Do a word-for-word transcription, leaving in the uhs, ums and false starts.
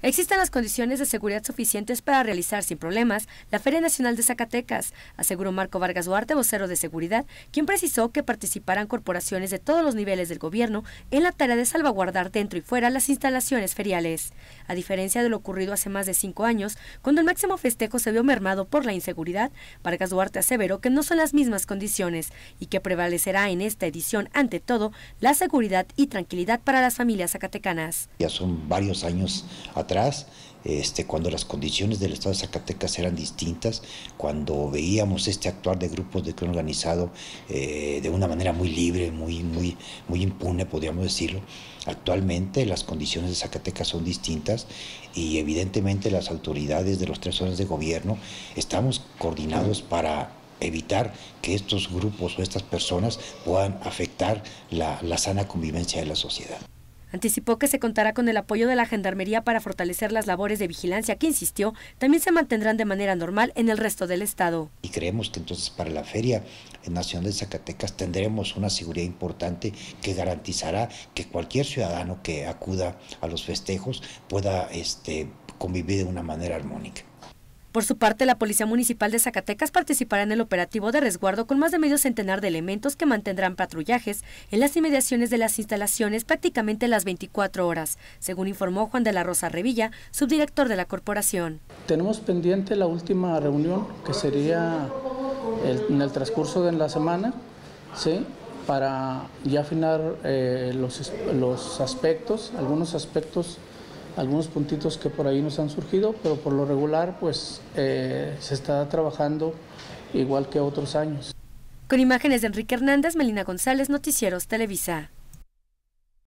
Existen las condiciones de seguridad suficientes para realizar sin problemas la Feria Nacional de Zacatecas, aseguró Marco Vargas Duarte, vocero de seguridad, quien precisó que participarán corporaciones de todos los niveles del gobierno en la tarea de salvaguardar dentro y fuera las instalaciones feriales. A diferencia de lo ocurrido hace más de cinco años, cuando el máximo festejo se vio mermado por la inseguridad, Vargas Duarte aseveró que no son las mismas condiciones y que prevalecerá en esta edición, ante todo, la seguridad y tranquilidad para las familias zacatecanas. Ya son varios años atrás, este, cuando las condiciones del estado de Zacatecas eran distintas, cuando veíamos este actuar de grupos de crimen organizado eh, de una manera muy libre, muy, muy, muy impune, podríamos decirlo. Actualmente las condiciones de Zacatecas son distintas y evidentemente las autoridades de los tres zonas de gobierno estamos coordinados para evitar que estos grupos o estas personas puedan afectar la, la sana convivencia de la sociedad. Anticipó que se contará con el apoyo de la Gendarmería para fortalecer las labores de vigilancia que, insistió, también se mantendrán de manera normal en el resto del estado. Y creemos que entonces para la Feria Nacional de Zacatecas tendremos una seguridad importante que garantizará que cualquier ciudadano que acuda a los festejos pueda este, convivir de una manera armónica. Por su parte, la Policía Municipal de Zacatecas participará en el operativo de resguardo con más de medio centenar de elementos que mantendrán patrullajes en las inmediaciones de las instalaciones prácticamente las veinticuatro horas, según informó Juan de la Rosa Revilla, subdirector de la corporación. Tenemos pendiente la última reunión, que sería el, en el transcurso de la semana, ¿sí?, para ya afinar eh, los, los aspectos, algunos aspectos algunos puntitos que por ahí nos han surgido, pero por lo regular pues eh, se está trabajando igual que otros años. Con imágenes de Enrique Hernández, Melina González, Noticieros Televisa.